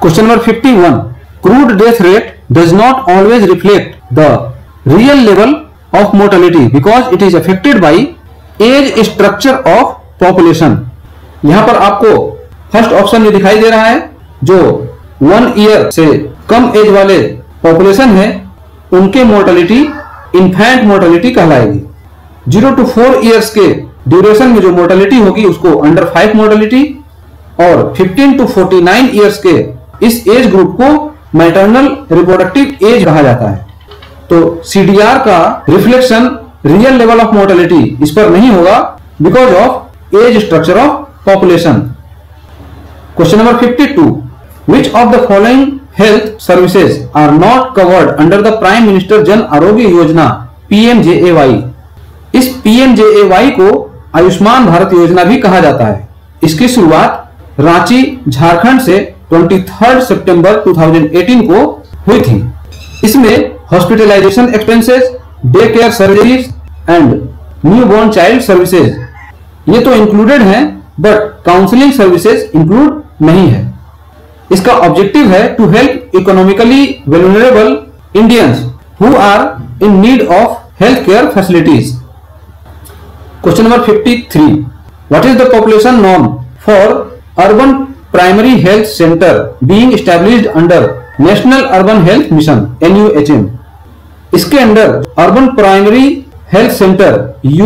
Question number 51, crude death rate does not always reflect the real level of mortality because it is affected by age structure of population. यहां पर आपको first option में दिखाई दे रहा है, जो 1 year से कम एज वाले पॉपुलेशन है उनके मोर्टेलिटी इन्फेंट मोर्टेलिटी कहलाएगी। 0 to 4 ईयर्स के ड्यूरेशन में जो मोर्टेलिटी होगी उसको अंडर 5 मोर्टेलिटी, और 15 to 49 ईयर्स के इस एज ग्रुप को मैटरनल रिप्रोडक्टिव एज कहा जाता है। तो CDR का reflection real level of mortality इस पर नहीं होगा because of age structure of population. Question number 52, which of the following health services are not covered under the prime minister Jan Arogya योजना PMJAY। इस PMJAY को आयुष्मान भारत योजना भी कहा जाता है। इसकी शुरुआत रांची झारखंड से 23 सितंबर 2018 को हुई थी। इसमें hospitalisation expenses, day care surgeries and newborn child services ये तो इंक्लूडेड हैं, बट काउंसलिंग सर्विसेज इंक्लूड नहीं है। इसका ऑब्जेक्टिव है to help economically vulnerable Indians who are in need of health care facilities. Question number 53, what is the population norm for urban primary health centre being established under national urban health mission NUHM। इसके under urban primary health centre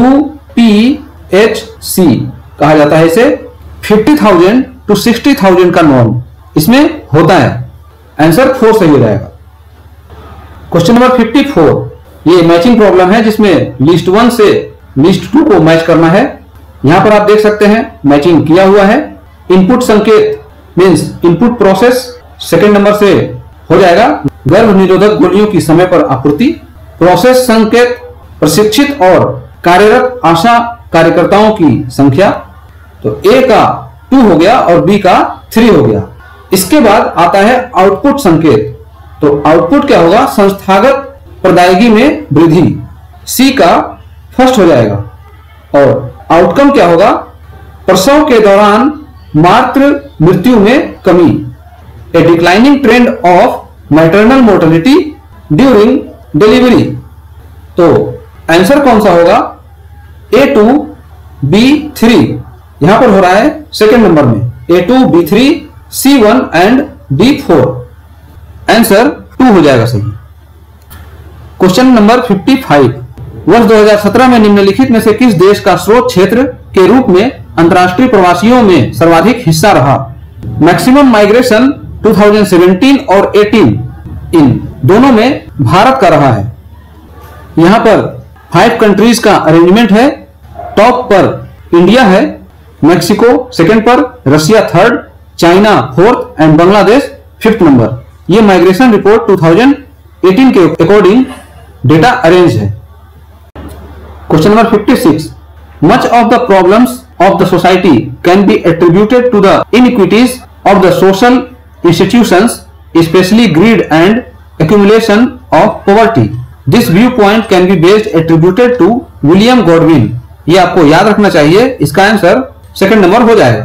UPHC कहा जाता है। इसे 50,000 to 60,000 का norm इसमें होता है। Answer 4 सही हो जाएगा। क्वेश्चन नंबर 54, ये मैचिंग प्रॉब्लम है जिसमें लिस्ट 1 से लिस्ट 2 को मैच करना है। यहां पर आप देख सकते हैं मैचिंग किया हुआ है। इनपुट संकेत means input process second number से हो जाएगा गर्भ निरोधक गोलियों की समय पर आपूर्ति। प्रोसेस संकेत प्रशिक्षित और कार्यरत आशा कार्यकर्ताओं की संख्या। तो A का 2 हो गया और B का 3 हो गया। इसके बाद आता है आउटपुट संकेत। तो आउटपुट क्या होगा? संस्थागत प्रदायगी में वृद्धि, C का फर्स्ट हो जाएगा। और आउटकम क्या होगा? प्रसव के दौरान मातृ मृत्यु में कमी, a declining trend of maternal mortality during delivery. तो आंसर कौन सा होगा? A2 B3 यहां पर हो रहा है सेकंड नंबर में, A2 B3 C1 and D4। Answer 2 हो जाएगा सही। क्वेश्चन नंबर 55, वर्ष 2017 में निम्नलिखित में से किस देश का स्रोत क्षेत्र के रूप में अंतर्राष्ट्रीय प्रवासियों में सर्वाधिक हिस्सा रहा? मैक्सिमम माइग्रेशन 2017 और 18 इन दोनों में भारत का रहा है। यहां पर 5 कंट्रीज का अरेंजमेंट है। टॉप पर इंडिया है, मैक्सिको सेकंड पर, Russia third, China fourth and Bangladesh 5th नंबर। ये माइग्रेशन रिपोर्ट 2018 के अकॉर्डिंग डेटा अरेंज है। Question number 56, much of the problems of the society can be attributed to the inequities of the social institutions, especially greed and accumulation of poverty. This viewpoint can be best attributed to William Godwin. ये आपको याद रखना चाहिए। इसका answer second number हो जाएगा।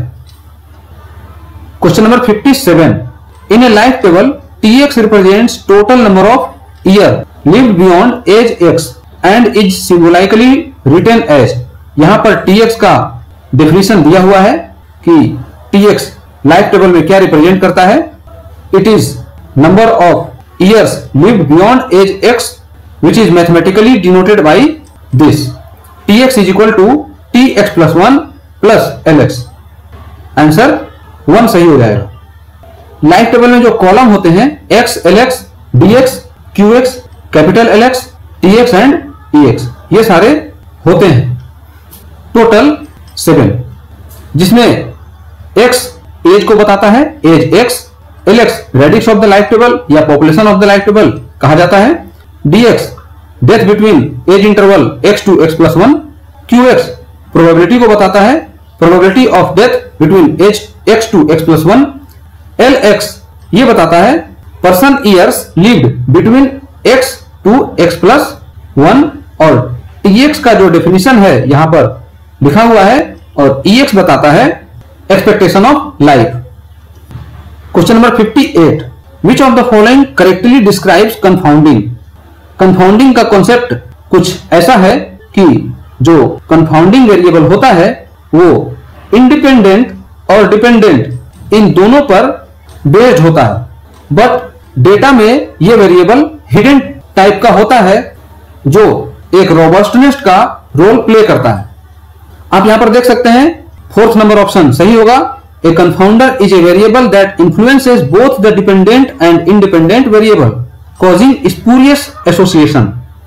Question number 57, in a life table TX represents total number of year lived beyond age X and is symbolically written as। यहां पर TX का डेफिनेशन दिया हुआ है कि TX लाइफ टेबल में क्या रिप्रेजेंट करता है। It is number of years lived beyond age X which is mathematically denoted by this. TX is equal to TX+1 plus LX। Answer 1 सही हो जाएगा। लाइफ टेबल में जो कॉलम होते हैं X, LX, DX, QX, capital LX, TX एंड EX ये सारे होते हैं। टोटल 7, जिसमें X एज को बताता है, age X, LX radix of the life table या population of the life table कहा जाता है, DX death between age interval X to X+1, QX probability को बताता है, probability of death between age X to X+1, LX ये बताता है person years lived between X to X+1 और TX का जो डेफिनेशन है यहां पर लिखा हुआ है और EX बताता है expectation of life. Question number 58, which of the following correctly describes confounding. Confounding का कॉन्सेप्ट कुछ ऐसा है कि जो कंफाउंडिंग वेरिएबल होता है वो इंडिपेंडेंट और डिपेंडेंट इन दोनों पर बेस्ड होता है, बट डेटा में ये वेरिएबल हिडन टाइप का होता है जो एक रोबस्टनेस का रोल प्ले करता है। आप यहां पर देख सकते हैं फोर्थ नंबर ऑप्शन सही होगा। A confounder is a variable that influences both the dependent and independent variable causing spurious association.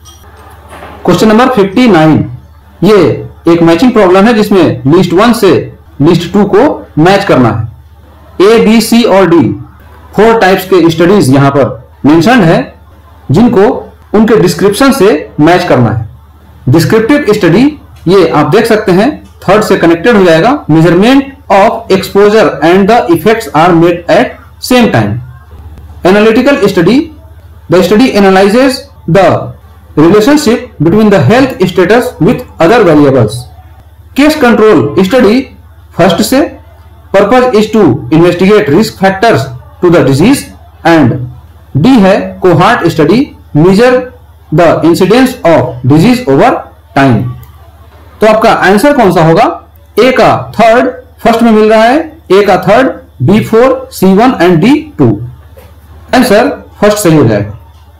Question number 59, ये एक मैचिंग प्रॉब्लम है जिसमें लिस्ट 1 से लिस्ट 2 को मैच करना है। ए, बी, सी और डी 4 टाइप्स के स्टडीज यहां पर मेंशन्ड है जिनको उनके डिस्क्रिप्शन से मैच करना है। डिस्क्रिप्टिव स्टडी ये आप देख सकते हैं थर्ड से कनेक्टेड हो जाएगा। Measurement of exposure and the effects are made at same time. Analytical study, the study analyses the relationship between the health status with other variables. Case control study first से, purpose is to investigate risk factors to the disease. And D है cohort study, measure the incidence of disease over time. तो आपका answer कौन सा होगा? ए का third first में मिल रहा है, ए का third, B 4, C1 and D 2। Answer first सही हो जाएगा।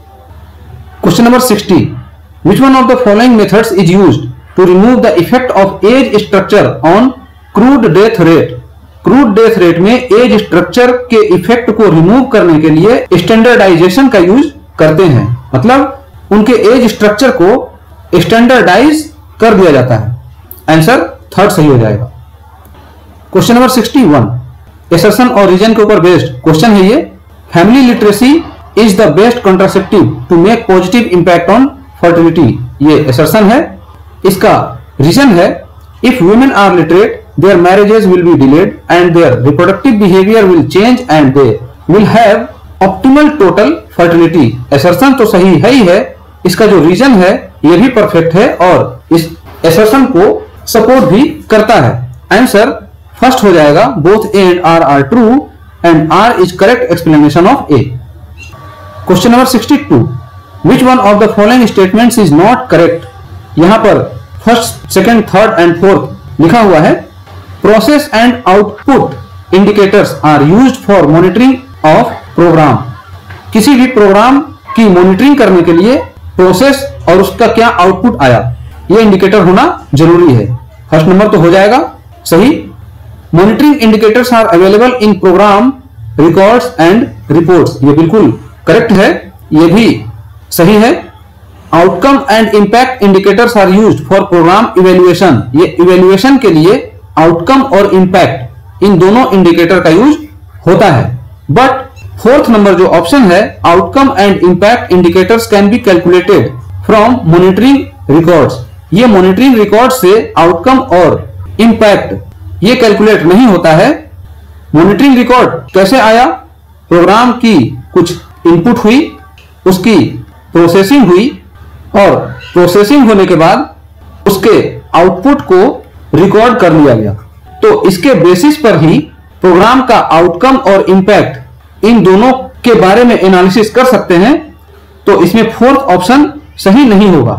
Question number 60, which one of the following methods is used to remove the effect of age structure on crude death rate. Crude death rate में age structure के effect को remove करने के लिए standardisation का यूज करते हैं, मतलब उनके एज स्ट्रक्चर को स्टैंडर्डाइज कर दिया जाता है। आंसर थर्ड सही हो जाएगा। क्वेश्चन नंबर 61, एसर्शन और रीजन के ऊपर बेस्ड क्वेश्चन है ये। Family literacy is the best contraceptive to make positive impact on fertility. ये एसर्शन है। इसका रीजन है if women are literate their marriages will be delayed and their reproductive behavior will change and they will have optimal total fertility। assertion तो सही है ही है, इसका जो रीजन है ये भी परफेक्ट है और इस assertion को सपोर्ट भी करता है। आंसर फर्स्ट हो जाएगा, both A and R are true and R is correct explanation of A। Question number 62, which one of the following statements is not correct। यहां पर first, second, third and fourth लिखा हुआ है। Process and output indicators are used for monitoring of program। किसी भी programme की monitoring करने के लिए प्रोसेस और उसका क्या आउटपुट आया ये इंडिकेटर होना जरूरी है। फर्स्ट नंबर तो हो जाएगा सही। Monitoring indicators are available in programme records and reports. ये बिल्कुल करेक्ट है, ये भी सही है। Outcome and impact indicators are used for programme evaluation. ये इवेल्युएशन के लिए आउटकम और इंपैक्ट इन दोनों इंडिकेटर का यूज होता है। बट फोर्थ नंबर जो ऑप्शन है, outcome and impact indicators can be calculated from monitoring records. ये मॉनिटरिंग रिकॉर्ड से आउटकम और इंपैक्ट ये कैलकुलेट नहीं होता है। मॉनिटरिंग रिकॉर्ड कैसे आया? प्रोग्राम की कुछ इनपुट हुई, उसकी प्रोसेसिंग हुई और प्रोसेसिंग होने के बाद उसके आउटपुट को रिकॉर्ड कर लिया गया। तो इसके बेसिस पर ही प्रोग्राम का आउटकम और इंपैक्ट इन दोनों के बारे में एनालिसिस कर सकते हैं। तो इसमें फोर्थ ऑप्शन सही नहीं होगा।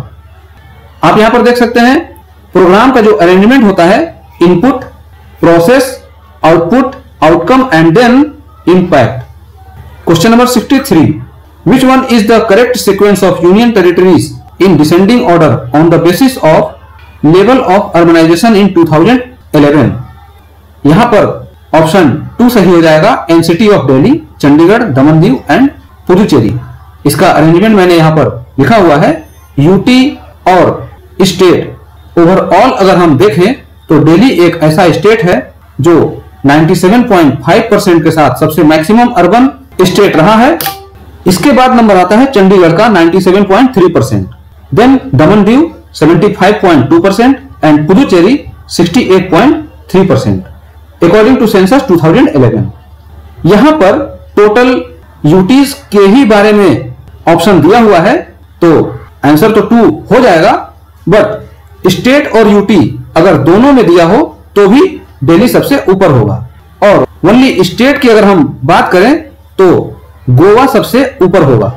आप यहां पर देख सकते हैं प्रोग्राम का जो अरेंजमेंट होता है, input, process, output, outcome and then impact. Question number 63, which one is the correct sequence of union territories in descending order on the basis of level of urbanisation in 2011। यहां पर option 2 सही हो जाएगा, NCT of Delhi, Chandigarh, Daman Diu and Puducherry. इसका arrangement मैंने यहां पर लिखा हुआ है। यूटी और स्टेट ओवरऑल अगर हम देखें तो दिल्ली एक ऐसा स्टेट है जो 97.5% के साथ सबसे मैक्सिमम अर्बन स्टेट रहा है। इसके बाद नंबर आता है चंडीगढ़ का 97.3%, then Daman Diu 75.2% and Puducherry 68.3% according to census 2011। यहां पर टोटल यूटीज के ही बारे में ऑप्शन दिया हुआ है, तो आंसर तो 2 हो जाएगा। बट स्टेट और यूटी अगर दोनों में दिया हो तो भी दिल्ली सबसे ऊपर होगा। और ओनली स्टेट की अगर हम बात करें तो गोवा सबसे ऊपर होगा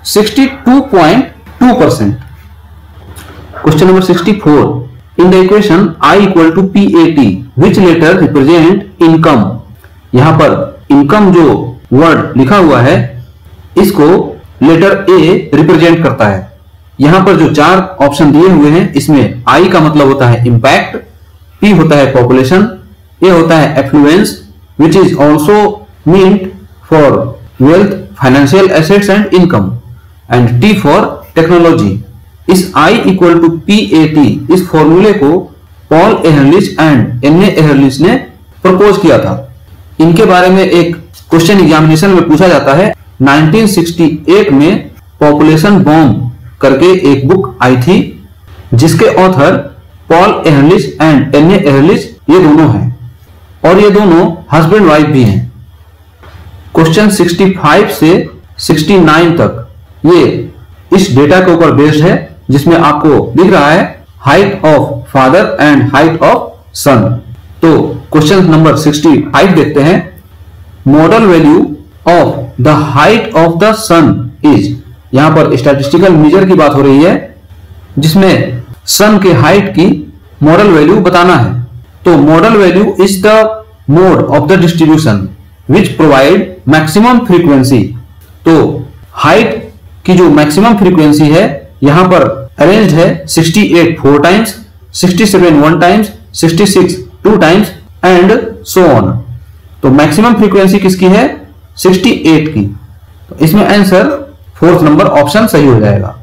62.2%। Question number 64, in the equation I equal to PAT which letter represent income. यहां पर इनकम जो वर्ड लिखा हुआ है इसको लेटर A रिप्रेजेंट करता है। यहां पर जो चार ऑप्शन दिए हुए हैं इसमें I का मतलब होता है इंपैक्ट, P होता है पॉपुलेशन, A होता है affluence which is also meant for wealth, financial assets and income, and T for technology. इस I इक्वल टू PAT इस फॉर्मूले को Paul Ehrlich and Anne Ehrlich ने प्रपोज किया था। इनके बारे में एक क्वेश्चन एग्जामिनेशन में पूछा जाता है। 1968 में पॉपुलेशन बॉम्ब करके एक बुक आई थी जिसके author Paul Ehrlich and Anne Ehrlich ये दोनों हैं और ये दोनों हस्बैंड वाइफ भी हैं। क्वेश्चन 65 से 69 तक ये इस डेटा के ऊपर बेस्ड है जिसमें आपको दिख रहा है height of father and height of son. तो क्वेश्चन नंबर 65 देखते हैं। Modal value of the height of the son is, यहां पर स्टैटिस्टिकल मेजर की बात हो रही है जिसमें सन के हाइट की मॉडल वैल्यू बताना है। तो modal value is the mode of the distribution which provide maximum frequency. तो हाइट की जो मैक्सिमम फ्रीक्वेंसी है यहां पर अरेंज्ड है 68 4 times, 67 1 times, 66 2 times and so on. तो मैक्सिमम फ्रीक्वेंसी किसकी है? 68 की। तो इसमें आंसर फोर्थ नंबर ऑप्शन सही हो जाएगा।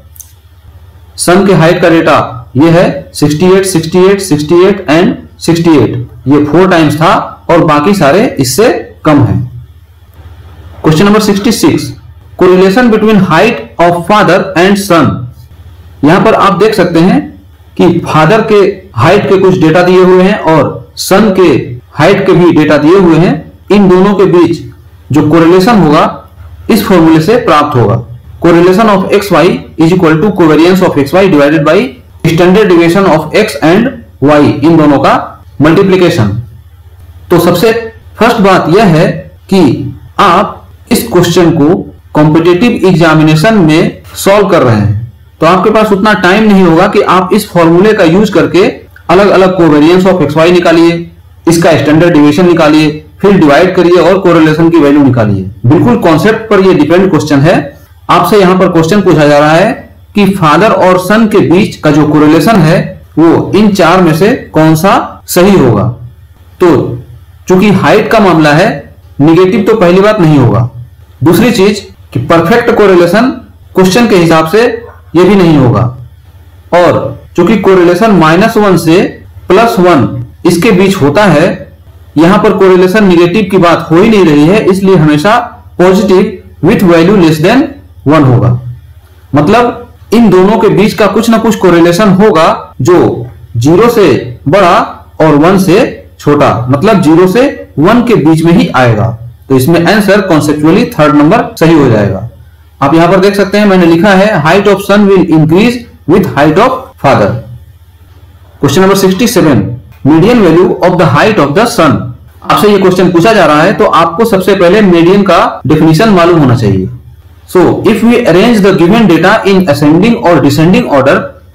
सन के हाइट का डेटा ये है 68 68 68 एंड 68, ये 4 टाइम्स था और बाकी सारे इससे कम है। Question number 66, correlation between height of father and son. यहां पर आप देख सकते हैं कि फादर के हाइट के कुछ डेटा दिए हुए हैं और सन के हाइट के भी डेटा दिए हुए हैं। इन दोनों के बीच जो कोरिलेशन होगा इस फॉर्मूले से प्राप्त होगा। Correlation of X Y is equal to covariance of X Y divided by standard deviation of X and Y, इन दोनों का मल्टीप्लीकेशन। तो सबसे फर्स्ट बात यह है कि आप इस क्वेश्चन को कॉम्पिटिटिव एग्जामिनेशन में सॉल्व कर रहे हैं तो आपके पास उतना टाइम नहीं होगा कि आप इस फॉर्मूले का यूज करके अलग अलग कोवेरियंस ऑफ एक्स वाई निकालिए, इसका स्टैंडर्ड डिविएशन निकालिए, फिर डिवाइड करिए और कोरिलेशन की वैल्यू निकालिए। बिल्कुल कॉन्सेप्ट पर ये डिपेंड क्वेश्चन है। आपसे यहां पर क्वेश्चन पूछा जा रहा है कि फादर और सन के बीच का जो कोरिलेशन है वो इन चार में से कौन सा सही होगा। तो चूंकि हाइट का मामला है निगेटिव तो पहली बात नहीं होगा। दूसरी चीज कि परफेक्ट कोरिलेशन क्वेश्चन के हिसाब से ये भी नहीं होगा और चूंकि कोरिलेशन -1 से +1 इसके बीच होता है, यहां पर कोरिलेशन निगेटिव की बात हो ही नहीं रही है, इसलिए हमेशा positive with value less than 1 होगा। मतलब इन दोनों के बीच का कुछ ना कुछ कोरिलेशन होगा जो 0 से बड़ा और 1 से छोटा, मतलब 0 से 1 के बीच में ही आएगा। तो इसमें आंसर कॉन्सेप्चुअली थर्ड नंबर सही हो जाएगा। आप यहां पर देख सकते हैं मैंने लिखा है height of son will increase with height of father. Question number 67, median value of the height of the son. आपसे ये क्वेश्चन पूछा जा रहा है तो आपको सबसे पहले मीडियन का डेफिनेशन मालूम होना चाहिए। So if we arrange the given data in ascending और descending order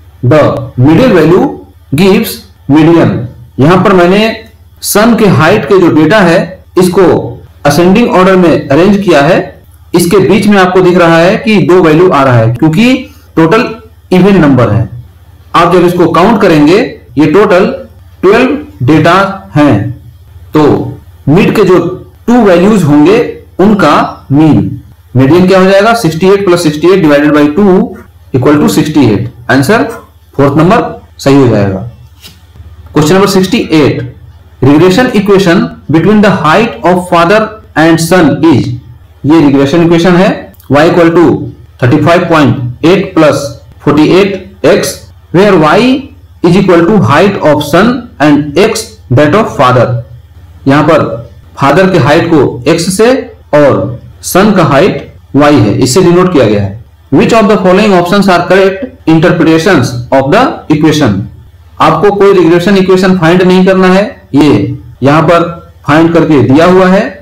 the middle value gives median. यहां पर मैंने सन के हाइट के जो डेटा है इसको असेंडिंग ऑर्डर में अरेंज किया है। इसके बीच में आपको दिख रहा है कि 2 वैल्यू आ रहा है क्योंकि टोटल इवन नंबर है। आप जब इसको काउंट करेंगे ये टोटल 12 डेटा हैं तो मिड के जो 2 वैल्यूज होंगे उनका मीडियन क्या हो जाएगा 68 + 68 divided by 2 equal to 68। Answer fourth number सही हो जाएगा। Question number 68, regression equation between the height of father and son is. ये रिग्रेशन इक्वेशन है y equal to 35.8 + 48x where y is equal to height of son and x that of father. यहां पर father के height को x से और सन का height y है, इससे डिनोट किया गया है। Which of the following options are correct interpretations of the equation. आपको कोई रिग्रेशन इक्वेशन फाइंड नहीं करना है, ये यहां पर फाइंड करके दिया हुआ है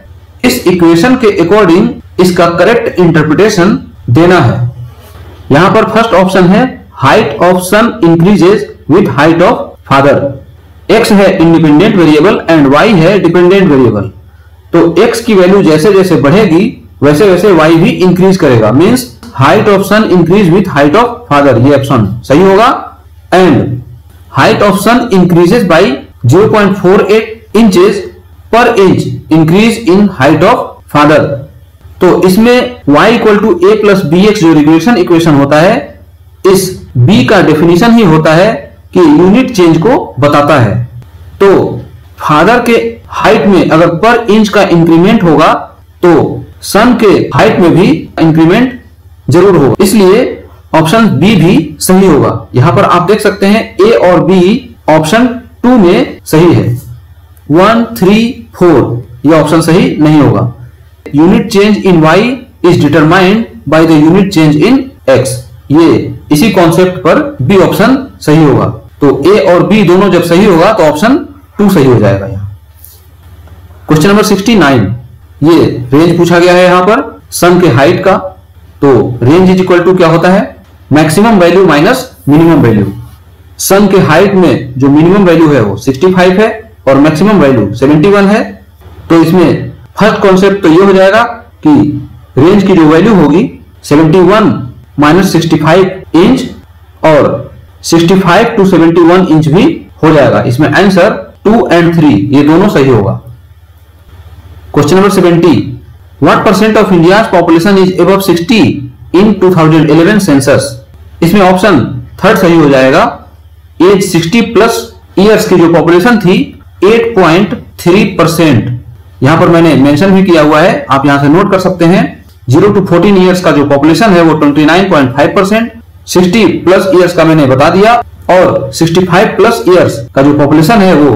इस इक्वेशन के अकॉर्डिंग इसका करेक्ट इंटरप्रिटेशन देना है। यहां पर फर्स्ट ऑप्शन है height of son increases with height of father. X है इंडिपेंडेंट वेरिएबल एंड वाई है डिपेंडेंट वेरिएबल। तो एक्स की वैल्यू जैसे जैसे बढ़ेगी वैसे वैसे वाई भी इंक्रीज करेगा। Means height of son increase with height of father, ये ऑप्शन सही होगा। And height of son increases by 0.48 inches per inch increase in height of father. तो इसमें y equal to A plus B X जो regression equation होता है, इस b का डेफिनेशन ही होता है कि यूनिट चेंज को बताता है। तो फादर के हाइट में अगर पर इंच का इंक्रीमेंट होगा तो सन के हाइट में भी इंक्रीमेंट जरूर होगा, इसलिए ऑप्शन बी भी सही होगा। यहां पर आप देख सकते हैं ए और बी ऑप्शन 2 में सही है। 1, 3, 4 यह ऑप्शन सही नहीं होगा। Unit change in y is determined by the unit change in x, ये इसी कॉन्सेप्ट पर बी ऑप्शन सही होगा। तो ए और बी दोनों जब सही होगा तो ऑप्शन 2 सही हो जाएगा। यहाँ क्वेश्चन नंबर 69, ये रेंज पूछा गया है यहां पर सन के हाइट का। तो रेंज इज इक्वल टू क्या होता है, maximum value minus minimum value. Son के हाइट में जो मिनिमम वैल्यू है वो 65 है और मैक्सिमम वैल्यू 71 है। तो इसमें फर्स्ट कॉन्सेप्ट तो ये हो जाएगा कि रेंज की जो वैल्यू होगी 71 माइनस 65 इंच और 65 टू 71 इंच भी हो जाएगा। इसमें आंसर 2 और 3 ये दोनों सही होगा। Question number 70, what percent of India's population is above 60 in 2011 census. इसमें ऑप्शन थर्ड सही हो जाएगा। एज 60 प्लस ईयर्स की जो पॉपुलेशन थी 8.3%। यहां पर मैंने मेंशन भी किया हुआ है, आप यहां से नोट कर सकते हैं। 0 to 14 ईयर्स का जो पॉपुलेशन है वो 29.5%, 60 प्लस ईयर्स का मैंने बता दिया और 65 प्लस ईयर्स का जो पॉपुलेशन है वो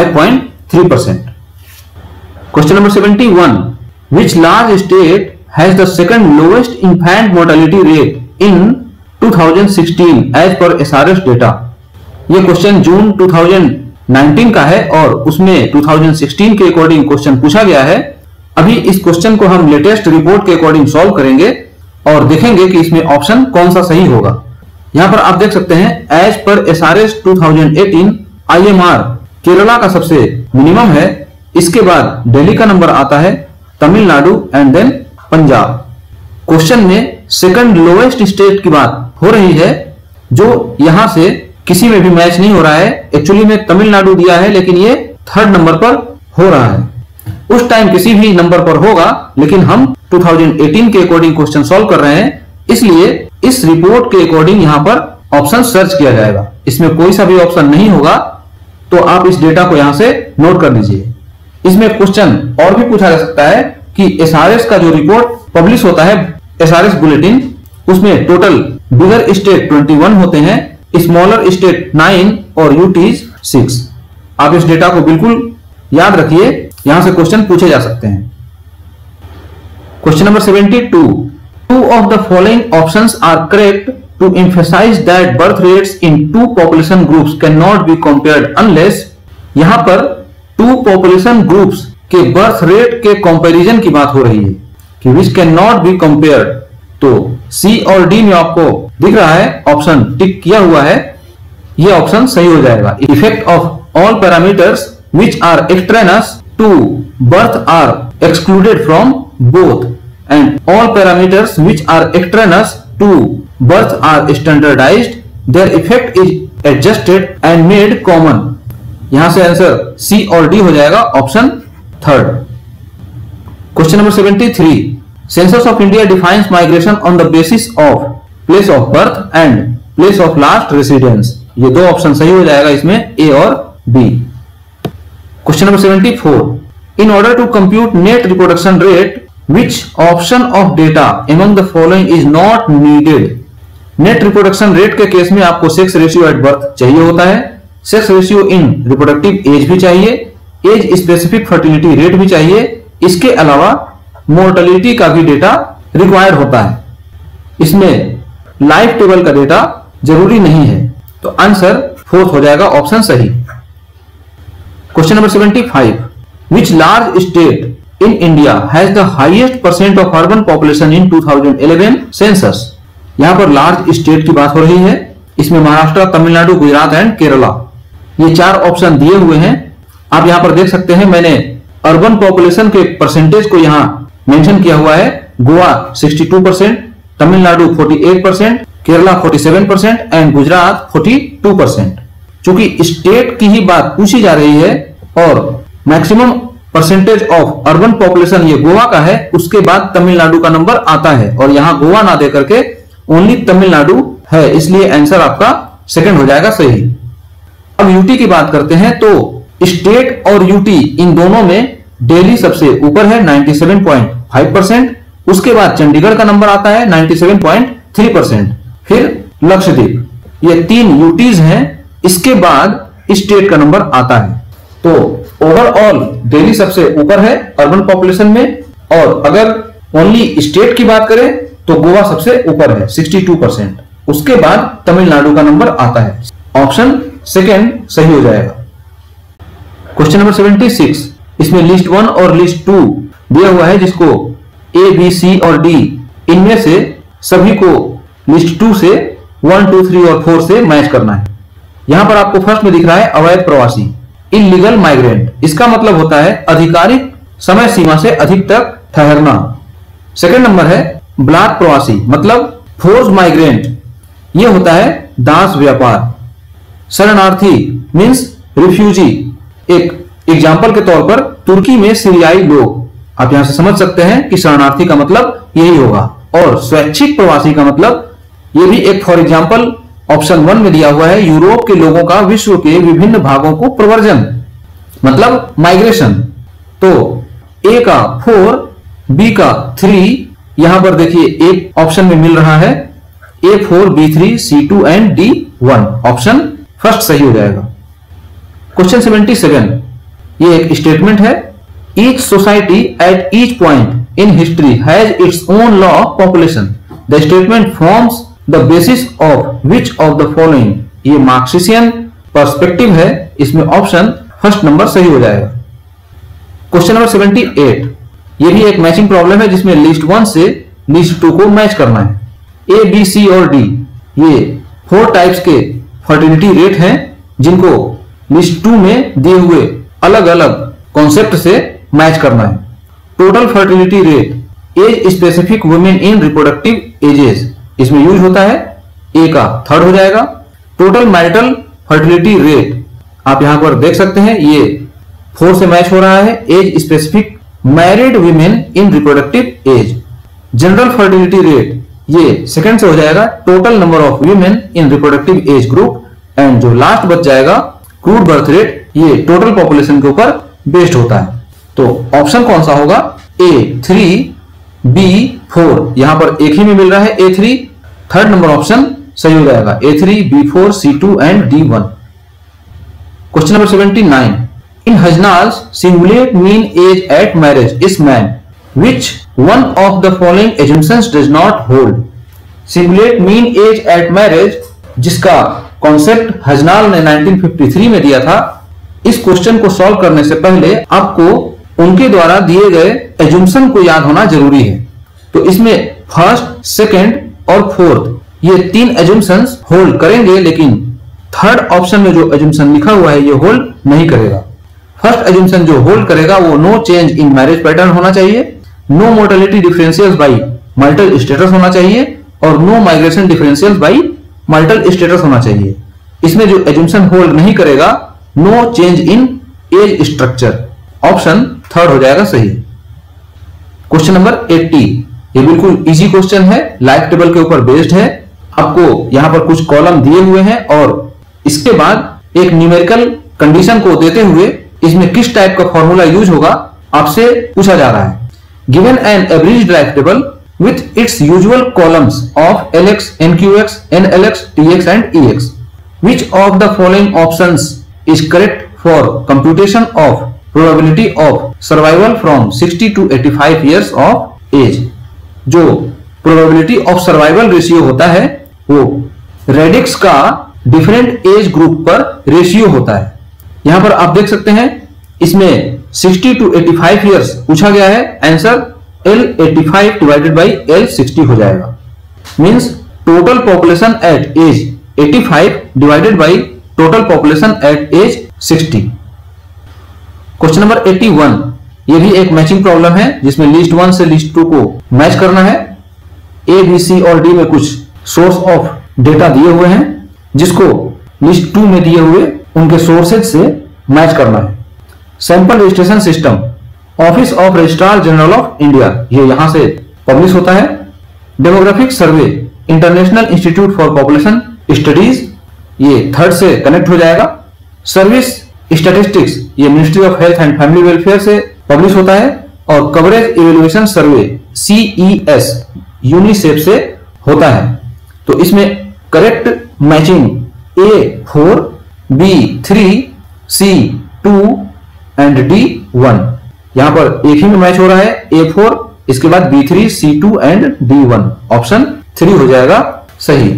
5.3%। Question number 71, which large state has the second lowest infant mortality rate in 2016 as per SRS data. ये क्वेश्चन जून 2019 का है और उसमें 2016 के अकॉर्डिंग क्वेश्चन पूछा गया है। अभी इस क्वेश्चन को हम लेटेस्ट रिपोर्ट के अकॉर्डिंग सॉल्व करेंगे और देखेंगे कि इसमें ऑप्शन कौन सा सही होगा। यहां पर आप देख सकते हैं as per SRS 2018 IMR Kerala का सबसे मिनिमम है, इसके बाद दिल्ली का नंबर आता है, Tamil Nadu and then Punjab. Question में सेकंड लोएस्ट स्टेट की बात हो रही है जो यहां से किसी में भी मैच नहीं हो रहा है। एक्चुअली में तमिलनाडु दिया है लेकिन ये थर्ड नंबर पर हो रहा है। उस टाइम किसी भी नंबर पर होगा लेकिन हम 2018 के अकॉर्डिंग क्वेश्चन सॉल्व कर रहे हैं, इसलिए इस रिपोर्ट के अकॉर्डिंग यहां पर ऑप्शन सर्च किया जाएगा। इसमें कोई सा भी ऑप्शन नहीं होगा, तो आप इस डेटा को यहां से नोट कर लीजिए। इसमें क्वेश्चन और भी पूछा जा सकता है कि एसआरएस का जो रिपोर्ट पब्लिश होता है, एसआरएस बुलेटिन, उसमें टोटल बिगर स्टेट 21 होते हैं, स्मॉलर स्टेट 9 और यूटीज 6। आप इस डेटा को बिल्कुल याद रखिए, यहां से क्वेश्चन पूछे जा सकते हैं। Question number 72, 2 of the following options are correct to emphasize that birth rates in 2 population groups cannot be compared unless। यहां पर 2 population groups के बर्थ रेट के कंपैरिजन की बात हो रही है कि which cannot be compared। तो सी और डी में आपको दिख रहा है ऑप्शन टिक किया हुआ है, यह ऑप्शन सही हो जाएगा। Effect of all parameters which are extraneous to birth are excluded from both and all parameters which are extraneous to birth are standardized, their effect is adjusted and made common. यहां से answer C और D हो जाएगा, option third. Question number 73, census of India defines migration on the basis of place of birth and place of last residence. ये दो option सही हो जाएगा इसमें, ए और B. Question number 74, in order to compute net reproduction rate which option of data among the following is not needed. Net reproduction rate के case में आपको सेक्स रेशियो एट बर्थ चाहिए होता है, sex ratio in reproductive age भी चाहिए, as specific fertility rate भी चाहिए, इसके अलावा मोर्टेलिटी का भी डेटा रिक्वायर्ड होता है। इसमें लाइफ टेबल का डेटा जरूरी नहीं है, तो आंसर फोर्थ हो जाएगा, ऑप्शन सही। Question number 75, which large state in India has the highest percent of urban population in 2011 census? यहाँ पर लार्ज स्टेट की बात हो रही है। इसमें महाराष्ट्र, तमिलनाडु, गुजरात एंड केरला, ये 4 ऑप्शन दिए हुए हैं। आप यहाँ पर देख सकते हैं, मैंने अर्बन पॉपुलेशन के परसेंटेज को यहाँ मेंशन किया हुआ है। गोवा 62%, तमिलनाडु 48%, केरला 47% एंड गुजरात 42%। चूंकि स्टेट की ही बात पूछी जा रही है और maximum percentage of urban population ये गोवा का है, उसके बाद तमिलनाडु का नंबर आता है और यहां गोवा ना देकर के ओनली तमिलनाडु है, इसलिए आंसर आपका सेकंड हो जाएगा सही। अब यूटी की बात करते हैं तो स्टेट और यूटी इन दोनों में दिल्ली सबसे ऊपर है 97.5%, उसके बाद चंडीगढ़ का नंबर आता है 97.3%, फिर लक्षद्वीप, ये 3 यूटीज हैं, इसके बाद स्टेट का नंबर आता है। तो ओवरऑल दिल्ली सबसे ऊपर है अर्बन पॉपुलेशन में, और अगर ओनली स्टेट की बात करें तो गोवा सबसे ऊपर है 62%, उसके बाद तमिलनाडु का नंबर आता है। ऑप्शन सेकंड सही हो जाएगा। क्वेश्चन नंबर 76, इसमें लिस्ट 1 और लिस्ट 2 दिया हुआ है, जिसको ए, बी, सी और डी इनमें से सभी को लिस्ट 2 से 1, 2, 3 और 4 से मैच करना है। यहां पर आपको फर्स्ट में दिख रहा है अवैध प्रवासी, इलीगल माइग्रेंट, इसका मतलब होता है आधिकारिक समय सीमा से अधिक तक ठहरना। सेकंड नंबर है ब्लाक प्रवासी, मतलब फोर्स माइग्रेंट, यह होता है दास व्यापार। शरणार्थी मींस रिफ्यूजी, एक एग्जाम्पल के तौर पर तुर्की में सीरियाई लोग, आप यहां से समझ सकते हैं कि शरणार्थी का मतलब यही होगा। और स्वैच्छिक प्रवासी का मतलब, यह भी एक फॉर एग्जाम्पल ऑप्शन 1 में दिया हुआ है, यूरोप के लोगों का विश्व के विभिन्न भागों को प्रवर्जन, मतलब माइग्रेशन। तो ए का 4, बी का 3, यहां पर देखिए एक ऑप्शन में मिल रहा है A4, B3, C2 and D1, option first सही हो जाएगा। क्वेश्चन 77, ये एक स्टेटमेंट है, each society at each point in history has its own law of population, the statement forms the basis of which of the following. ये Marxian perspective है, इसमें option first number सही हो जाएगा। क्वेश्चन नंबर 78, ये भी एक मैचिंग प्रॉब्लम है, जिसमें लिस्ट 1 से लिस्ट 2 को मैच करना है। ए, बी, सी और डी, ये 4 टाइप्स के फर्टिलिटी रेट हैं, जिनको लिस्ट 2 में दिए हुए अलग अलग कॉन्सेप्ट से मैच करना है। Total fertility rate, age specific women in reproductive ages, इसमें यूज होता है, ए का थर्ड हो जाएगा। टोटल मैरिटल फर्टिलिटी रेट, आप यहां पर देख सकते हैं, ये 4 से मैच हो रहा है, age specific married women in reproductive age. General fertility rate, ये सेकंड से हो जाएगा, total number of women in reproductive age group. And जो लास्ट बच जाएगा क्रूड बर्थ रेट, ये टोटल पॉपुलेशन के ऊपर बेस्ड होता है। तो ऑप्शन कौन सा होगा, A3, B4, यहां पर एक ही में मिल रहा है A3, थर्ड नंबर ऑप्शन सही हो जाएगा, A3, B4, C2 and D1। Question number 79, in Hajnal's singulate mean age at marriage is man, which one of the following assumptions does not hold? Singulate mean age at marriage, जिसका concept Hajnal ने 1953 में दिया था, इस question को solve करने से पहले आपको उनके द्वारा दिए गए एजुम्पशन को याद होना जरूरी है। तो इसमें फर्स्ट, सेकंड और फोर्थ, ये 3 एजुम्पशंस होल्ड करेंगे, लेकिन थर्ड ऑप्शन में जो एजुम्पशन लिखा हुआ है ये होल्ड नहीं करेगा। फर्स्ट एजुम्पशन जो होल्ड करेगा वो no change in marriage pattern होना चाहिए, no mortality differentials by marital status होना चाहिए, और no migration differentials by marital status होना चाहिए। इसमें जो एजुम्पशन होल्ड नहीं करेगा, no change in age structure, option third हो जाएगा सही। क्वेश्चन नंबर 80, ये बिल्कुल इजी क्वेश्चन है, लाइक टेबल के ऊपर बेस्ड है। आपको यहां पर कुछ कॉलम दिए हुए हैं और इसके बाद एक न्यूमेरिकल कंडीशन को देते हुए इसमें किस टाइप का फॉर्मूला यूज होगा आपसे पूछा जा रहा है। Given an average life table with its usual columns of LX, NQX, NLX, TX and EX. Which of the following options is correct for computation of probability of survival from 60 to 85 years of age? जो probability of survival ratio होता है वो radix का different age group पर ratio होता है। यहां पर आप देख सकते हैं इसमें 60 to 85 ईयर्स पूछा गया है। Answer L85 divided by L60 हो जाएगा। Means total population at age 85 divided by total population at age 60। Question number 81, ये भी एक मैचिंग प्रॉब्लम है जिसमें लिस्ट 1 से लिस्ट 2 को मैच करना है। ए, बी, सी और डी में कुछ सोर्स ऑफ डेटा दिए हुए हैं जिसको लिस्ट 2 में दिए हुए उनके सोर्सेज से मैच करना है। Sample registration system, office of registrar general of India, ये यहां से पब्लिश होता है। Demographic survey, international institute for population studies, ये थर्ड से कनेक्ट हो जाएगा। सर्विस स्टैटिस्टिक्स, ये ministry of health and family welfare से पब्लिश होता है। और coverage evaluation survey CES UNICEF से होता है। तो इसमें correct matching A4, B3, C2 and D1, यहां पर एक ही में मैच हो रहा है A4, इसके बाद B3, C2 and D1, option 3 हो जाएगा सही।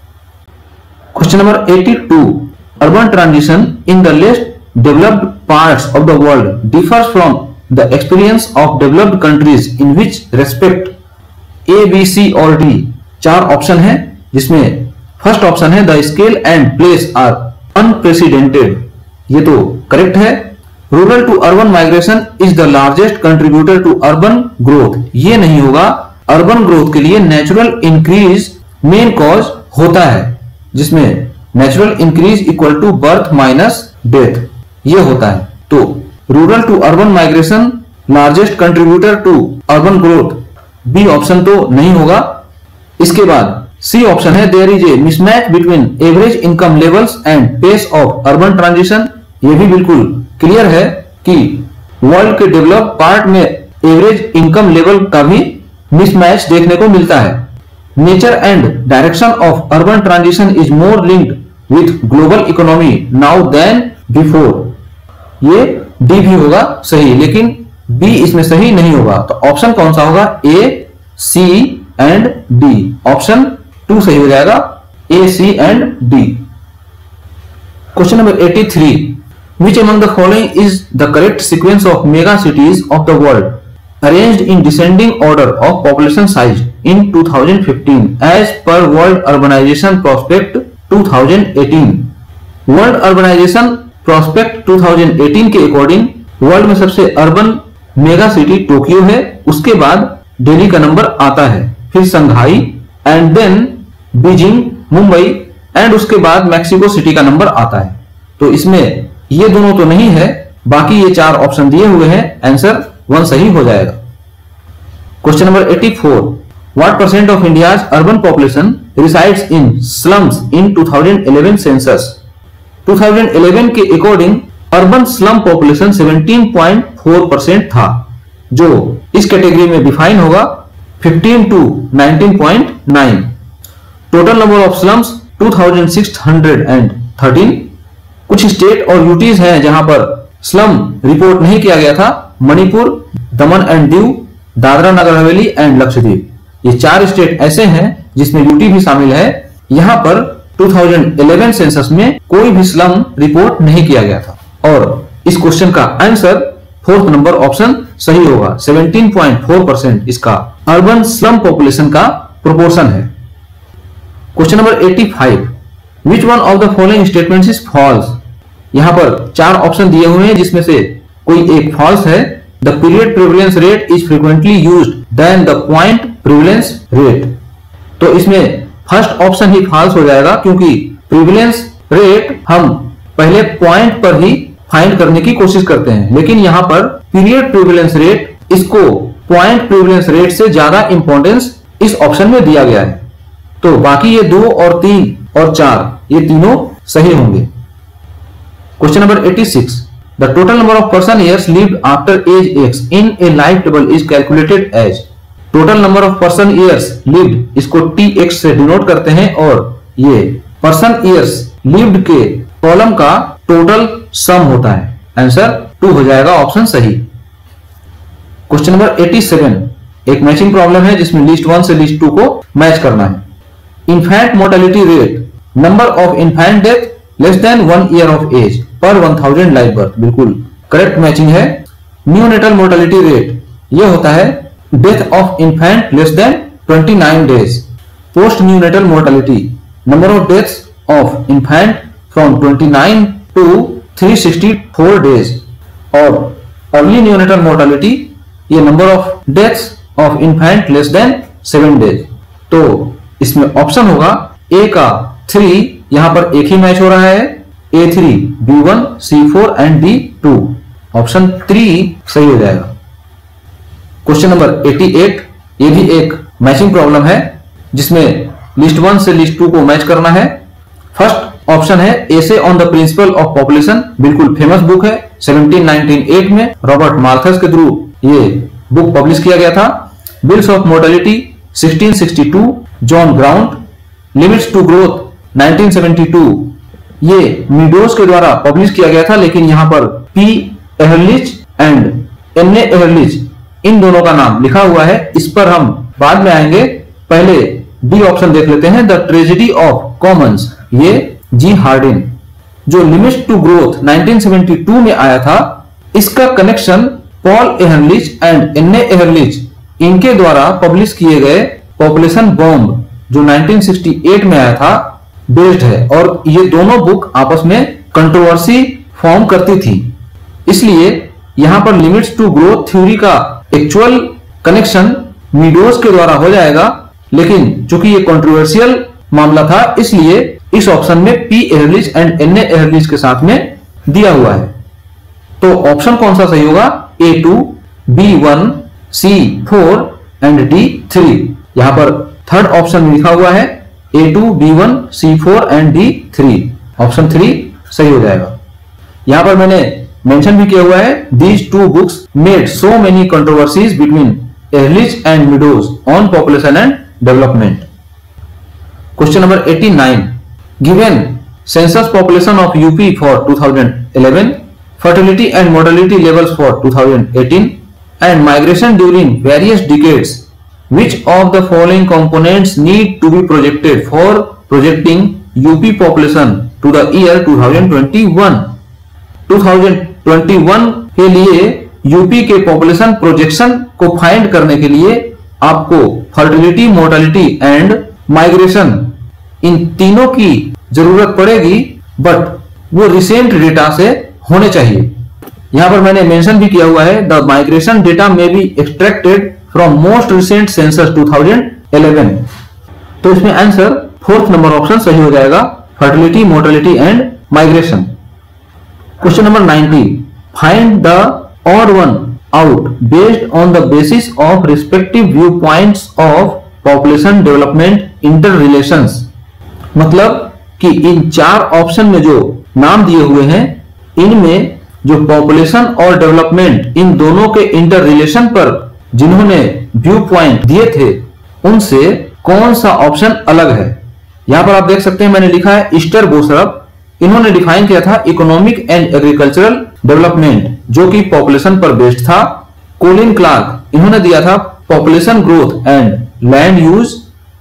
Question number 82, urban transition in the less developed parts of the world differs from the experience of developed countries in which respect. A, B, C और D, 4 option है जिसमें first option है the scale and place are unprecedented, ये तो correct है। Rural to urban migration is the largest contributor to urban growth, ये नहीं होगा। अर्बन ग्रोथ के लिए नेचुरल इंक्रीज मेन कॉज होता है, जिसमें natural increase equal to birth minus death, ये होता है। तो rural to urban migration largest contributor to urban growth, B option तो नहीं होगा। इसके बाद सी ऑप्शन है there is a mismatch between average income levels and pace of urban transition, ये भी बिल्कुल क्लियर है कि वर्ल्ड के डेवलप पार्ट में एवरेज इनकम लेवल का भी मिसमैच देखने को मिलता है। Nature and direction of urban transition is more linked with global economy now than before, ये डी भी होगा सही, लेकिन बी इसमें सही नहीं होगा। तो ऑप्शन कौन सा होगा? A, C and D, option 2 सही हो जाएगा, A, C and D. Question number 83, which among the following is the correct sequence of mega cities of the world arranged in descending order of population size in 2015 as per World Urbanization Prospect 2018? World Urbanization Prospect 2018 के according world में सबसे urban mega city Tokyo है, उसके बाद दिल्ली का number आता है, फिर Shanghai and then Beijing, Mumbai and उसके बाद मैक्सिको सिटी का नंबर आता है। तो इसमें ये दोनों तो नहीं है, बाकी ये 4 ऑप्शन दिए हुए हैं, आंसर 1 सही हो जाएगा। Question number 84, what percent of India's urban population resides in slums in 2011 census? 2011 के अकॉर्डिंग अर्बन स्लम पॉपुलेशन 17.4% था, जो इस कैटेगरी में डिफाइन होगा 15 to 19.9। Total number of slums 2613। कुछ स्टेट और यूटीज हैं जहां पर स्लम रिपोर्ट नहीं किया गया था, मणिपुर, दमन एंड दीव, दादरा नगर हवेली एंड लक्षद्वीप। ये 4 स्टेट ऐसे हैं जिसमें यूटी भी शामिल है। यहां पर 2011 सेंसस में कोई भी स्लम रिपोर्ट नहीं किया गया था, और इस क्वेश्चन का आंसर 4th नंबर ऑप्शन सही होगा। 17.4% इसका अर्बन स्लम पॉपुलेशन का प्रोपोर्शन है। Question number 85, which one of the following statements is false? यहां पर 4 ऑप्शन दिए हुए हैं जिसमें से कोई एक फॉल्स है। The period prevalence rate is frequently used than the point prevalence rate, तो इसमें फर्स्ट ऑप्शन ही फॉल्स हो जाएगा, क्योंकि प्रिविलेंस रेट हम पहले पॉइंट पर ही फाइंड करने की कोशिश करते हैं, लेकिन यहां पर पीरियड प्रिविलेंस रेट, इसको पॉइंट प्रिविलेंस रेट से ज्यादा इंपॉर्टेंस इस ऑप्शन में दिया गया है। तो बाकी ये 2 और 3 और 4 ये तीनों सही होंगे। Question number 86, the total number of person years lived after age X in a life table is calculated as. Total number of person years lived, इसको TX से डिनोट करते हैं, और ये पर्सन ईयर्स लिव्ड के कॉलम का total sum होता है। आंसर 2 हो जाएगा, ऑप्शन सही। क्वेश्चन नंबर 87, एक मैचिंग प्रॉब्लम है जिसमें लिस्ट 1 से लिस्ट 2 को मैच करना है। Infant mortality rate, number of infant death less than 1 year of age per 1000 live birth, बिल्कुल करेक्ट मैचिंग है। न्यूनेटल मोर्टेलिटी रेट यह होता है death of infant less than 29 days. Post neonatal mortality number of deaths of infant from 29 to 364 days. और early neonatal mortality ये number of deaths of infant less than 7 days. तो इसमें option होगा ए का 3, यहां पर एक ही मैच हो रहा है, A3, B1, C4 and D2। Option 3 सही हो जाएगा। क्वेश्चन नंबर 88, ये भी एक मैचिंग प्रॉब्लम है जिसमें लिस्ट 1 से लिस्ट 2 को मैच करना है। फर्स्ट ऑप्शन है essay on the principle of population, बिल्कुल फेमस बुक है। 1798 में रॉबर्ट मार्थस के थ्रू ये बुक पब्लिश किया गया था। Bills of mortality 1662, John Graunt. Limits to growth 1972, ये मीडोज के द्वारा पब्लिश किया गया था, लेकिन यहां पर P. Ehrlich and N. Ehrlich इन दोनों का नाम लिखा हुआ है। इस पर हम बाद में आएंगे, पहले डी ऑप्शन देख लेते हैं, द ट्रेजेडी ऑफ कॉमन्स, ये जी हार्डिन। जो लिमिट्स टू ग्रोथ 1972 में आया था, इसका connection Paul Ehrlich and N. Ehrlich इनके द्वारा पब्लिश किए गए पॉपुलेशन बॉम्ब जो 1968 में आया था बेस्ड है। और ये दोनों बुक आपस में कंट्रोवर्सी फॉर्म करती थी, इसलिए यहां पर लिमिट्स टू ग्रोथ थ्योरी का एक्चुअल कनेक्शन मीडोज के द्वारा हो जाएगा, लेकिन चूंकि ये कंट्रोवर्शियल मामला था इसलिए इस ऑप्शन में P. Ehrlich and N. Ehrlich के साथ में दिया हुआ है। तो ऑप्शन कौन सा सही होगा? A2, B1, C4 and D3। यहां पर थर्ड ऑप्शन में लिखा हुआ है A2, B1, C4 and D3। Option 3 सही हो जाएगा। यहां पर मैंने मेंशन भी किया हुआ है, these two books made so many controversies between Ehrlich and Meadows on population and development. Question number 89, given census population of UP for 2011, fertility and mortality levels for 2018 and migration during various decades, which of the following components need to be projected for projecting UP population to the year 2021? 2021 के लिए UP के population projection को find करने के लिए आपको fertility, mortality and migration इन तीनों की जरूरत पड़ेगी, बट वो रिसेंट डेटा से होने चाहिए। यहां पर मैंने मेंशन भी किया हुआ है, द माइग्रेशन डेटा में be extracted from most recent census 2011। तो इसमें आंसर फोर्थ नंबर ऑप्शन सही हो जाएगा, fertility, mortality and migration. Question number 90, find the odd one out based on the basis of respective view points of population development inter relations. मतलब कि इन चार option में जो नाम दिए हुए हैं, इनमें जो पॉपुलेशन और डेवलपमेंट इन दोनों के इंटर रिलेशन पर जिन्होंने व्यू पॉइंट दिए थे, उनसे कौन सा ऑप्शन अलग है। यहां पर आप देख सकते हैं मैंने लिखा है ईस्टर बोसरफ, इन्होंने डिफाइन किया था इकोनॉमिक एंड एग्रीकल्चरल डेवलपमेंट जो कि पॉपुलेशन पर बेस्ड था। कोलिन क्लार्क इन्होंने दिया था population growth and land use,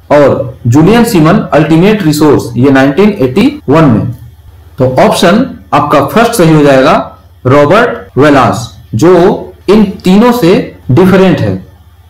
और जूलियन सीमन अल्टीमेट रिसोर्स, ये 1981 में। तो ऑप्शन आपका फर्स्ट सही हो जाएगा, रॉबर्ट वेलास, जो इन तीनों से डिफरेंट है।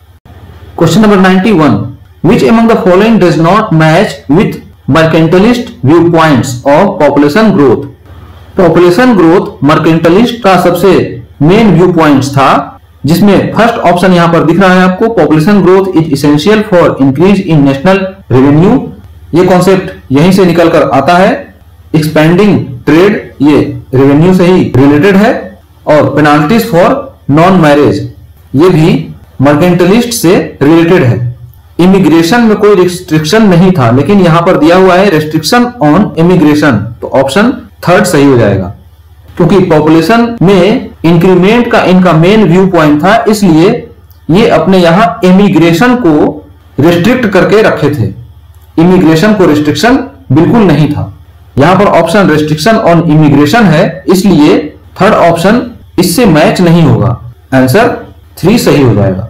Question number 91, which among the following does not match with mercantilist view points of population growth. Population growth mercantilist का सबसे मेन व्यू पॉइंट्स था, जिसमें फर्स्ट ऑप्शन यहां पर दिख रहा है आपको, population growth is essential for increase in national revenue. ये कॉन्सेप्ट यहीं से निकलकर आता है। एक्सपेंडिंग ट्रेड, ये रेवेन्यू से ही रिलेटेड है। और पेनाल्टीज फॉर नॉन मैरिज, ये भी मर्केंटलिस्ट से रिलेटेड है। इमिग्रेशन में कोई रिस्ट्रिक्शन नहीं था, लेकिन यहां पर दिया हुआ है रेस्ट्रिक्शन ऑन इमिग्रेशन, तो ऑप्शन थर्ड सही हो जाएगा। क्योंकि पॉपुलेशन में इंक्रीमेंट का इनका मेन व्यू पॉइंट था, इसलिए ये अपने यहां इमिग्रेशन को रिस्ट्रिक्ट करके रखे थे। इमिग्रेशन को रिस्ट्रिक्शन बिल्कुल नहीं था। यहां पर ऑप्शन रेस्ट्रिक्शन ऑन इमिग्रेशन है, इसलिए थर्ड ऑप्शन इससे मैच नहीं होगा। आंसर 3 सही हो जाएगा।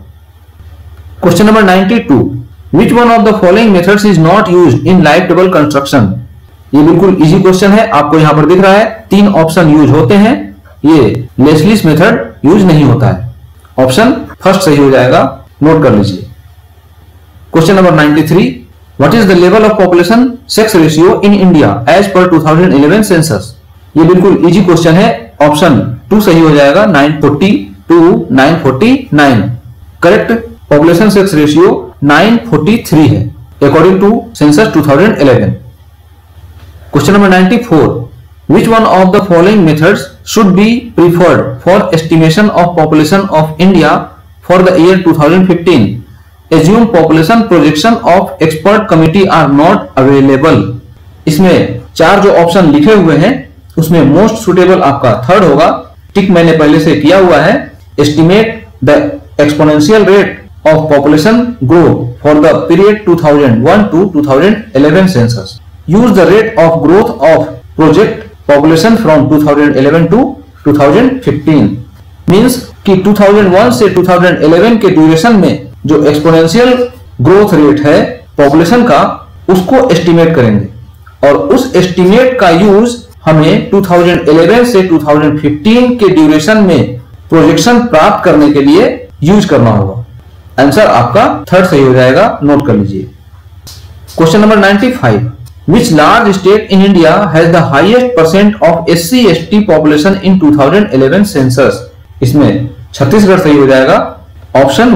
Question number 92, which one of the following methods is not used in life table construction. ये बिल्कुल इजी क्वेश्चन है, आपको यहां पर दिख रहा है 3 ऑप्शन यूज होते हैं। ये लेस्लीज मेथड यूज नहीं होता है। ऑप्शन फर्स्ट सही हो जाएगा, नोट कर लीजिए। Question number 93, what is the level of population sex ratio in India as per 2011 census? ये बिल्कुल इजी क्वेश्चन है, ऑप्शन 2 सही हो जाएगा, 940 to 949। Correct population sex ratio 943 है according to census 2011। Question number 94, which one of the following methods should be preferred for estimation of population of India for the year 2015? Assume population projection of expert committee are not available। इसमें 4 जो option लिखे हुए हैं उसमें most suitable आपका third होगा। टिक मैंने पहले से किया हुआ है। Estimate the exponential rate of population growth for the period 2001 to 2011 census. Use the rate of growth of project population from 2011 to 2015। Means कि 2001 से 2011 के ड्यूरेशन में जो एक्सपोनेंशियल ग्रोथ रेट है पॉपुलेशन का उसको एस्टिमेट करेंगे और उस एस्टिमेट का यूज हमें 2011 से 2015 के ड्यूरेशन में प्रोजेक्शन प्राप्त करने के लिए यूज करना होगा। आंसर आपका थर्ड सही हो जाएगा, नोट कर लीजिए। Question number 95, which large state in India has the highest percent of SC/ST population in 2011 census? इसमें छत्तीसगढ़ सही हो जाएगा, ऑप्शन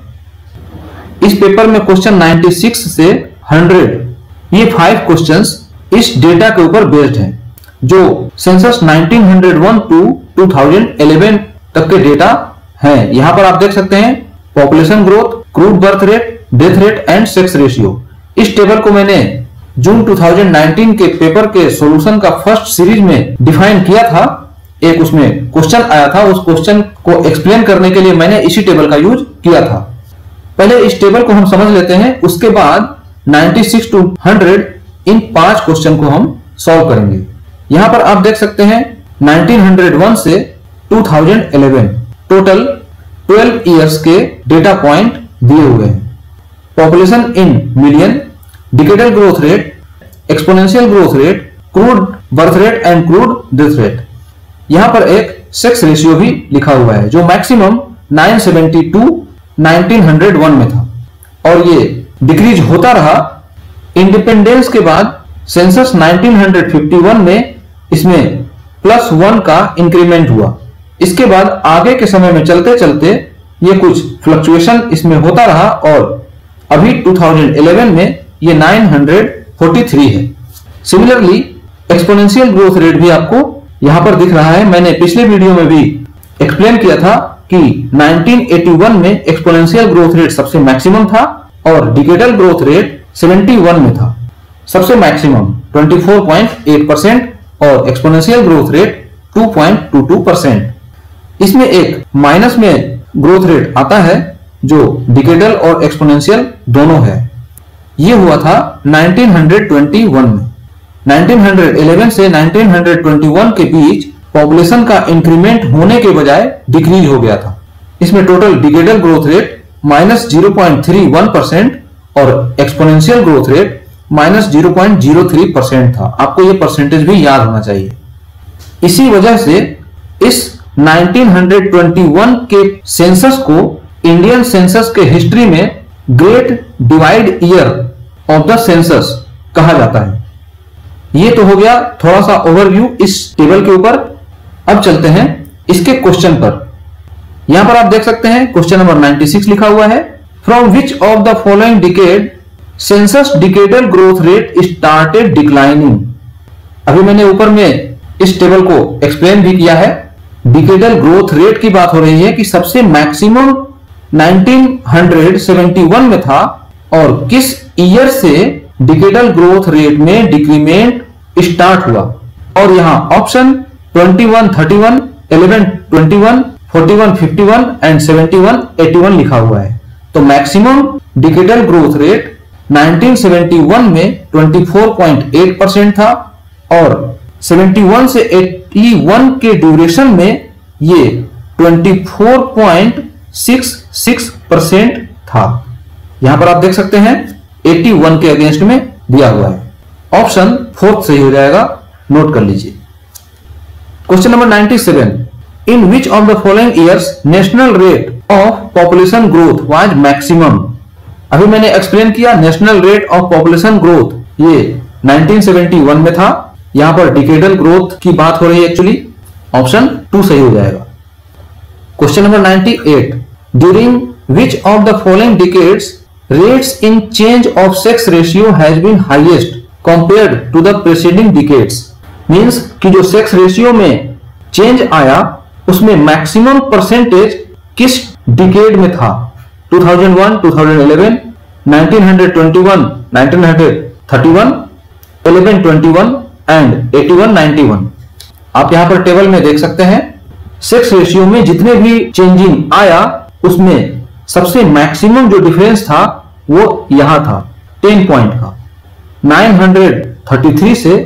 1। इस पेपर में क्वेश्चन 96 से 100 ये 5 क्वेश्चंस इस डेटा के ऊपर बेस्ड हैं जो सेंसस 1901 टू 2011 तक के डेटा हैं। यहां पर आप देख सकते हैं population growth, crude birth rate, death rate and sex ratio. इस टेबल को मैंने जून 2019 के पेपर के सॉल्यूशन का फर्स्ट सीरीज में डिफाइन किया था। एक उसमें क्वेश्चन आया था, उस क्वेश्चन को एक्सप्लेन करने के लिए मैंने इसी टेबल का यूज किया था। पहले इस टेबल को हम समझ लेते हैं, उसके बाद 96 टू 100 इन 5 क्वेश्चन को हम सॉल्व करेंगे। यहां पर आप देख सकते हैं 1901 से 2011 टोटल 12 इयर्स के डेटा पॉइंट दिए हुए हैं। Population in million, decadal growth rate, exponential growth rate, crude birth rate and crude death rate. यहां पर एक सेक्स रेशियो भी लिखा हुआ है जो मैक्सिमम 972 1901 में था और ये डिक्रीज होता रहा। इंडिपेंडेंस के बाद सेंसस 1951 में इसमें +1 का इंक्रीमेंट हुआ। इसके बाद आगे के समय में चलते चलते ये कुछ फ्लक्चुएशन इसमें होता रहा और अभी 2011 में ये 943 है। सिमिलरली एक्सपोनेंशियल ग्रोथ रेट भी आपको यहां पर दिख रहा है। मैंने पिछले वीडियो में भी एक्सप्लेन किया था कि 1981 में एक्सपोनेंशियल ग्रोथ रेट सबसे मैक्सिमम था और डिकेडल ग्रोथ रेट 71 में था सबसे मैक्सिमम 24.8% और एक्सपोनेंशियल ग्रोथ रेट 2.22%। इसमें एक माइनस में ग्रोथ रेट आता है जो डिकेडल और एक्सपोनेंशियल दोनों है। ये हुआ था 1921 में। 1911 से 1921 के बीच पॉपुलेशन का इंक्रीमेंट होने के बजाय डिक्रीज हो गया था। इसमें टोटल डिकेडल ग्रोथ रेट -0.31% और एक्सपोनेंशियल ग्रोथ रेट -0.03% था। आपको ये परसेंटेज भी याद होना चाहिए। इसी वजह से इस 1921 के सेंसस को इंडियन सेंसस के हिस्ट्री में great divide year of the census कहा जाता है। ये तो हो गया थोड़ा सा ओवरव्यू इस टेबल के ऊपर। अब चलते हैं इसके क्वेश्चन पर। यहां पर आप देख सकते हैं क्वेश्चन नंबर 96 लिखा हुआ है, from which of the following decade census decadal growth rate started declining. अभी मैंने ऊपर में इस टेबल को एक्सप्लेन भी किया है। डिकेडल ग्रोथ रेट की बात हो रही है कि सबसे मैक्सिमम 1971 में था और किस ईयर से डिकेडल ग्रोथ रेट में डिक्रीमेंट स्टार्ट हुआ। और यहां ऑप्शन 21 31, 11 21, 41 51 एंड 71 81 लिखा हुआ है। तो मैक्सिमम डिकेडल ग्रोथ रेट 1971 में 24.8% था और 71 से 81 के ड्यूरेशन में ये 24.66% था। यहां पर आप देख सकते हैं 81 के अगेंस्ट में दिया हुआ है। ऑप्शन 4 सही हो जाएगा, नोट कर लीजिए। Question number 97, in which of the following years national rate of population growth was maximum. अभी मैंने एक्सप्लेन किया national rate of population growth ये 1971 में था। यहां पर डिकेडल ग्रोथ की बात हो रही है एक्चुअली। ऑप्शन 2 सही हो जाएगा। Question number 98, during which of the following decades rates in change of sex ratio has been highest compared to the preceding decades. Means कि जो सेक्स रेशियो में चेंज आया उसमें मैक्सिमम परसेंटेज किस डिकेड में था? 2001, 2011, 1921, 1931, 1121 एंड 8191। आप यहां पर टेबल में देख सकते हैं सेक्स रेशियो में जितने भी चेंजिंग आया उसमें सबसे मैक्सिमम जो डिफरेंस था वो यहां था 10 पॉइंट का। 933 से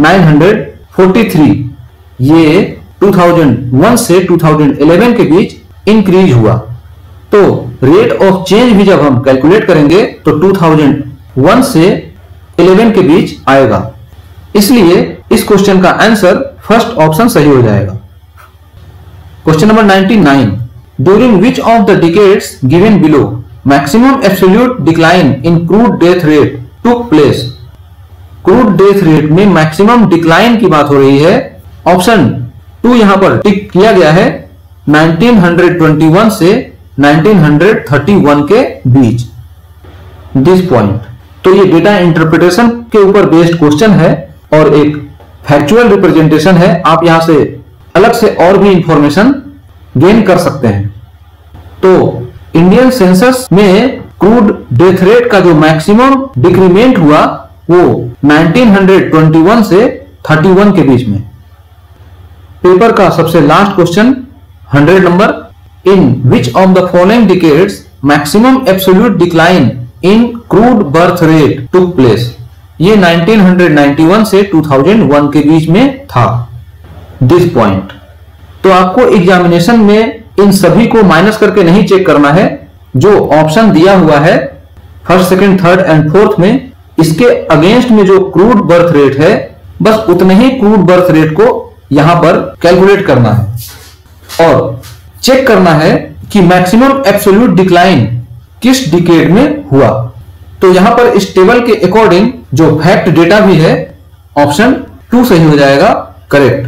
943 ये 2001 से 2011 के बीच इंक्रीज हुआ। तो रेट ऑफ चेंज भी जब हम कैलकुलेट करेंगे तो 2001 से 11 के बीच आएगा। इसलिए इस क्वेश्चन का आंसर फर्स्ट ऑप्शन सही हो जाएगा। Question number 99, during which of the decades given below maximum absolute decline in crude death rate took place. Crude death rate में मैक्सिमम डिक्लाइन की बात हो रही है। ऑप्शन 2 यहां पर टिक किया गया है 1921 से 1931 के बीच दिस पॉइंट। तो ये डेटा इंटरप्रिटेशन के ऊपर बेस्ड क्वेश्चन है और एक फैक्चुअल रिप्रेजेंटेशन है। आप यहां से अलग से और भी इंफॉर्मेशन गेन कर सकते हैं। तो इंडियन सेंसस में क्रूड डेथ रेट का जो मैक्सिमम डिक्रीमेंट हुआ वो 1921 से 31 के बीच में। पेपर का सबसे last question 100 number, in which of the following decades maximum absolute decline in crude birth rate took place. ये 1991 से 2001 के बीच में था दिस पॉइंट। तो आपको एग्जामिनेशन में इन सभी को माइनस करके नहीं चेक करना है। जो ऑप्शन दिया हुआ है first, second, third and fourth में, इसके अगेंस्ट में जो क्रूड बर्थ रेट है बस उतने ही क्रूड बर्थ रेट को यहां पर कैलकुलेट करना है और चेक करना है कि मैक्सिमम एब्सोल्यूट डिक्लाइन किस डिकेड में हुआ। तो यहां पर इस टेबल के अकॉर्डिंग जो फैक्ट डेटा भी है ऑप्शन 2 सही हो जाएगा करेक्ट।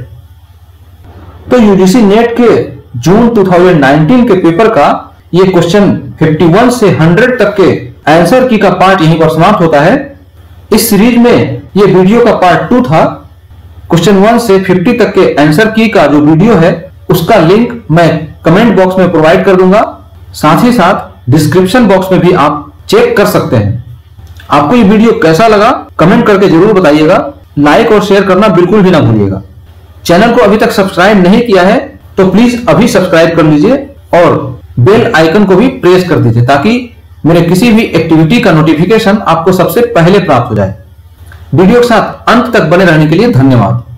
तो यूजीसी नेट के जून 2019 के पेपर का ये क्वेश्चन 51 से 100 तक के आंसर की का पार्ट यहीं पर समाप्त होता है। इस सीरीज में ये वीडियो का पार्ट 2 था। क्वेश्चन 1 से 50 तक के आंसर की का जो वीडियो है उसका लिंक मैं कमेंट बॉक्स में प्रोवाइड कर दूंगा। साथ ही साथ डिस्क्रिप्शन बॉक्स में भी आप चेक कर सकते हैं। आपको ये वीडियो कैसा लगा कमेंट करके जरूर बताइएगा। लाइक और शेयर करना बिल्कुल भी ना भूलिएगा। चैनल को अभी तक सब्सक्राइब नहीं किया है तो प्लीज अभी सब्सक्राइब कर लीजिए और बेल आइकन को भी प्रेस कर दीजिए ताकि मेरे किसी भी एक्टिविटी का नोटिफिकेशन आपको सबसे पहले प्राप्त हो जाए। वीडियो के साथ अंत तक बने रहने के लिए धन्यवाद।